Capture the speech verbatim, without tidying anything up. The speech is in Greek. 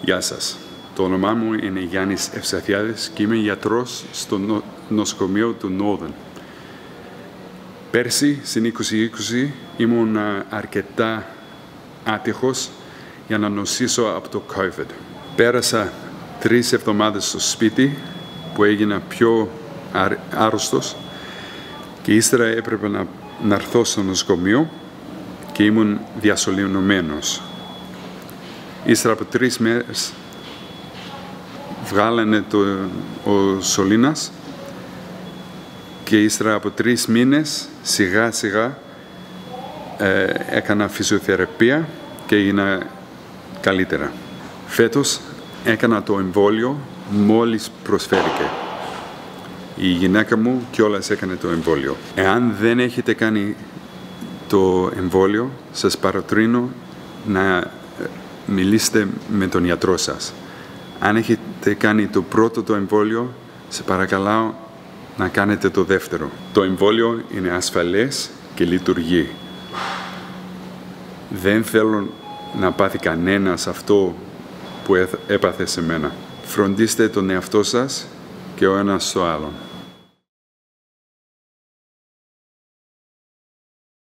Γεια σας. Το όνομά μου είναι Yiannis Efstathiadis και είμαι γιατρός στο νο... νοσοκομείο του Νόδεν. Πέρσι, στην είκοσι είκοσι, ήμουν αρκετά άτυχος για να νοσήσω από το COVID. Πέρασα τρεις εβδομάδες στο σπίτι που έγινα πιο άρρωστος και ύστερα έπρεπε να, να έρθω στο νοσοκομείο και ήμουν διασωληνωμένος. Ύστερα από τρεις μέρες βγάλανε το, ο σωλήνας και ύστερα από τρεις μήνες σιγά σιγά ε, έκανα φυσιοθεραπεία και έγινα καλύτερα. Φέτος έκανα το εμβόλιο μόλις προσφέρθηκε. Η γυναίκα μου κιόλας έκανε το εμβόλιο. Εάν δεν έχετε κάνει το εμβόλιο, σας παροτρύνω να μιλήσετε με τον γιατρό σας. Αν έχετε κάνει το πρώτο το εμβόλιο, σε παρακαλώ να κάνετε το δεύτερο. Το εμβόλιο είναι ασφαλές και λειτουργεί. Δεν θέλω να πάθει κανένας αυτό που έπαθε σε μένα. Φροντίστε τον εαυτό σας και ο ένας στο άλλον.